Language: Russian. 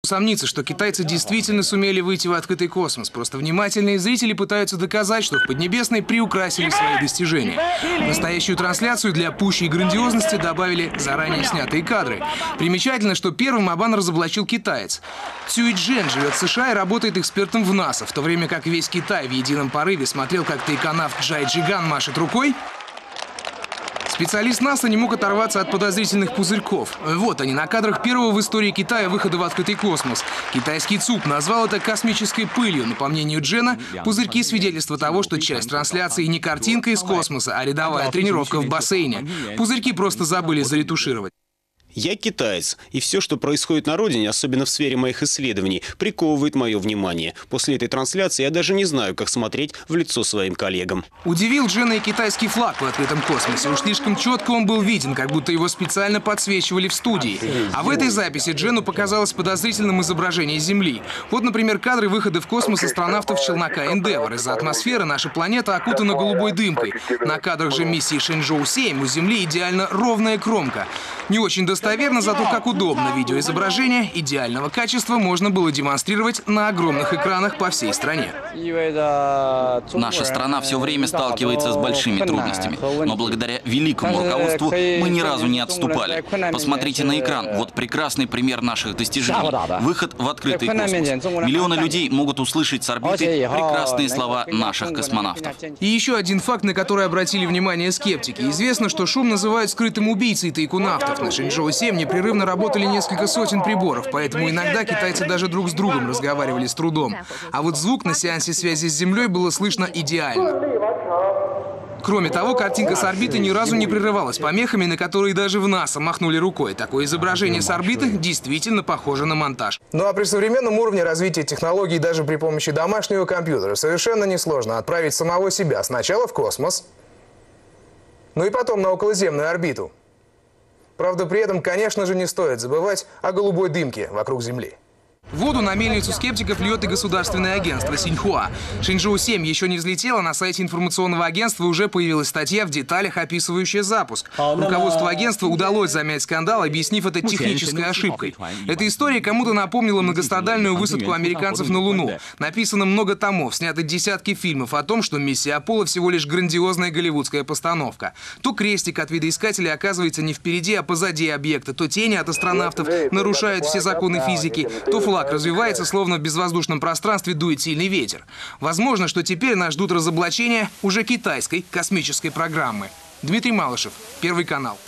Усомниться, что китайцы действительно сумели выйти в открытый космос. Просто внимательные зрители пытаются доказать, что в Поднебесной приукрасили свои достижения. В настоящую трансляцию для пущей грандиозности добавили заранее снятые кадры. Примечательно, что первым обман разоблачил китаец. Цюй Джен живет в США и работает экспертом в НАСА, в то время как весь Китай в едином порыве смотрел, как тайконавт Джай Джиган машет рукой. Специалист НАСА не мог оторваться от подозрительных пузырьков. Вот они, на кадрах первого в истории Китая выхода в открытый космос. Китайский ЦУП назвал это космической пылью, но, по мнению Джена, пузырьки — свидетельство того, что часть трансляции не картинка из космоса, а рядовая тренировка в бассейне. Пузырьки просто забыли заретушировать. Я китаец, и все, что происходит на родине, особенно в сфере моих исследований, приковывает мое внимание. После этой трансляции я даже не знаю, как смотреть в лицо своим коллегам. Удивил Джена и китайский флаг в открытом космосе. Уж слишком четко он был виден, как будто его специально подсвечивали в студии. А в этой записи Джену показалось подозрительным изображение Земли. Вот, например, кадры выхода в космос астронавтов челнока Endeavour. Из-за атмосферы наша планета окутана голубой дымкой. На кадрах же миссии Шэньчжоу-7 у Земли идеально ровная кромка. Не очень достоверно, зато как удобно. Видеоизображение идеального качества можно было демонстрировать на огромных экранах по всей стране. Наша страна все время сталкивается с большими трудностями, но благодаря великому руководству мы ни разу не отступали. Посмотрите на экран, вот прекрасный пример наших достижений. Выход в открытый космос. Миллионы людей могут услышать с орбиты прекрасные слова наших космонавтов. И еще один факт, на который обратили внимание скептики. Известно, что шум называют скрытым убийцей тайкунавтов. На Шэньчжоу-7 непрерывно работали несколько сотен приборов, поэтому иногда китайцы даже друг с другом разговаривали с трудом. А вот звук на сеансе связи с Землей было слышно идеально. Кроме того, картинка с орбиты ни разу не прерывалась помехами, на которые даже в НАСА махнули рукой. Такое изображение с орбиты действительно похоже на монтаж. Ну а при современном уровне развития технологий даже при помощи домашнего компьютера совершенно несложно отправить самого себя сначала в космос, ну и потом на околоземную орбиту. Правда, при этом, конечно же, не стоит забывать о голубой дымке вокруг Земли. Воду на мельницу скептиков льет и государственное агентство Синьхуа. Шэньчжоу-7 еще не взлетела, на сайте информационного агентства уже появилась статья в деталях, описывающая запуск. Руководству агентства удалось замять скандал, объяснив это технической ошибкой. Эта история кому-то напомнила многострадальную высадку американцев на Луну. Написано много томов, сняты десятки фильмов о том, что миссия Аполло всего лишь грандиозная голливудская постановка. То крестик от видоискателя оказывается не впереди, а позади объекта, то тени от астронавтов нарушают все законы физики, то флаг развивается, словно в безвоздушном пространстве дует сильный ветер. Возможно, что теперь нас ждут разоблачения уже китайской космической программы. Дмитрий Малышев, Первый канал.